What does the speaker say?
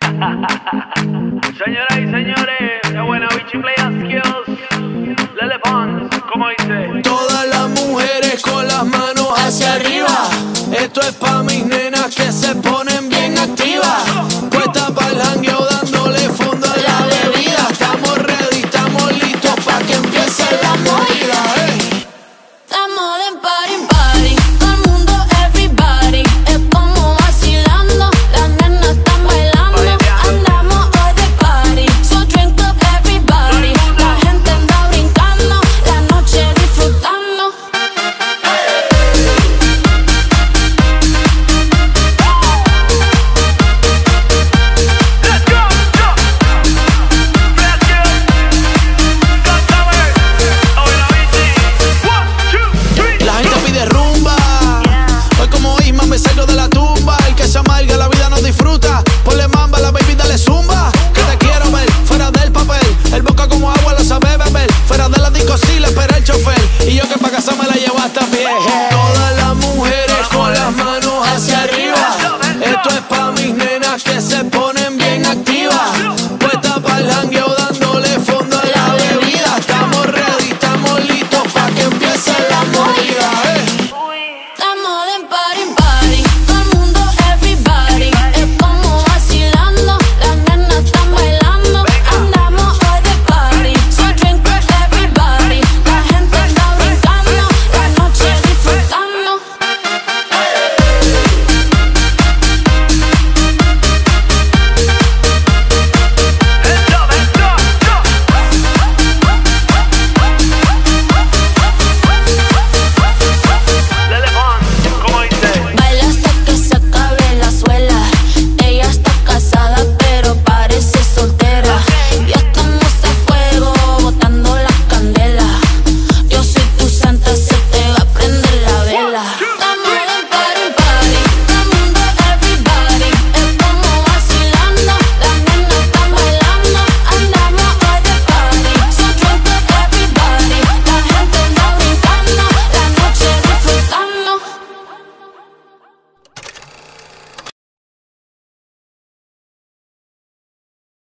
Señoras y señores, de buena bichi play skills. Lele Pons, ¿cómo dice? Todas las mujeres con las manos hacia arriba. Esto es pa' mis nenas que se